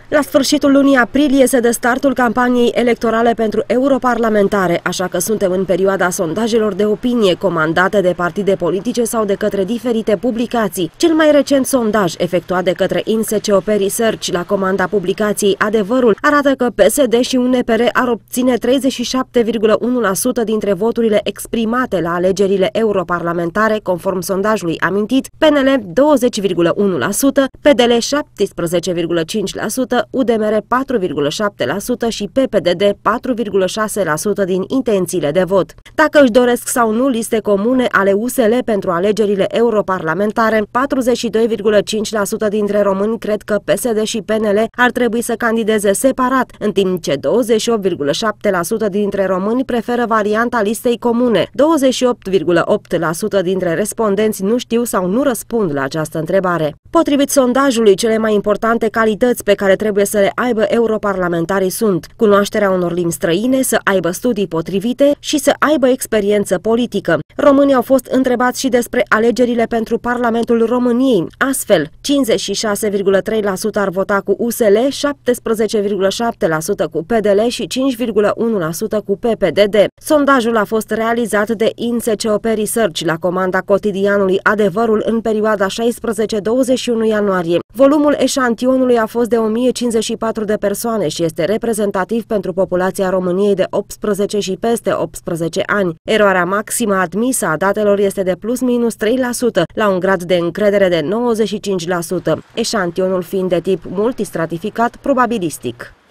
La sfârșitul lunii aprilie se dă startul campaniei electorale pentru europarlamentare, așa că suntem în perioada sondajelor de opinie comandate de partide politice sau de către diferite publicații. Cel mai recent sondaj, efectuat de către INSECOP Research la comanda publicației Adevărul, arată că PSD și UNPR ar obține 37,1% dintre voturile exprimate la alegerile europarlamentare, conform sondajului amintit, PNL 20,1%, PDL 17,5%, UDMR 4,7% și PPDD 4,6% din intențiile de vot. Dacă își doresc sau nu liste comune ale USL pentru alegerile europarlamentare, 42,5% dintre români cred că PSD și PNL ar trebui să candideze separat, în timp ce 28,7% dintre români preferă varianta listei comune. 28,8% dintre respondenți nu știu sau nu răspund la această întrebare. Potrivit sondajului, cele mai importante calități pe care trebuie să le aibă europarlamentarii sunt cunoașterea unor limbi străine, să aibă studii potrivite și să aibă experiență politică. Românii au fost întrebați și despre alegerile pentru Parlamentul României. Astfel, 56,3% ar vota cu USL, 17,7% cu PDL și 5,1% cu PPDD. Sondajul a fost realizat de INSECOP Research la comanda cotidianului Adevărul în perioada 16-21 ianuarie. Volumul eșantionului a fost de 1054 de persoane și este reprezentativ pentru populația României de 18 și peste 18 ani. Eroarea maximă admisă a datelor este de plus-minus 3%, la un grad de încredere de 95%, eșantionul fiind de tip multistratificat probabilistic.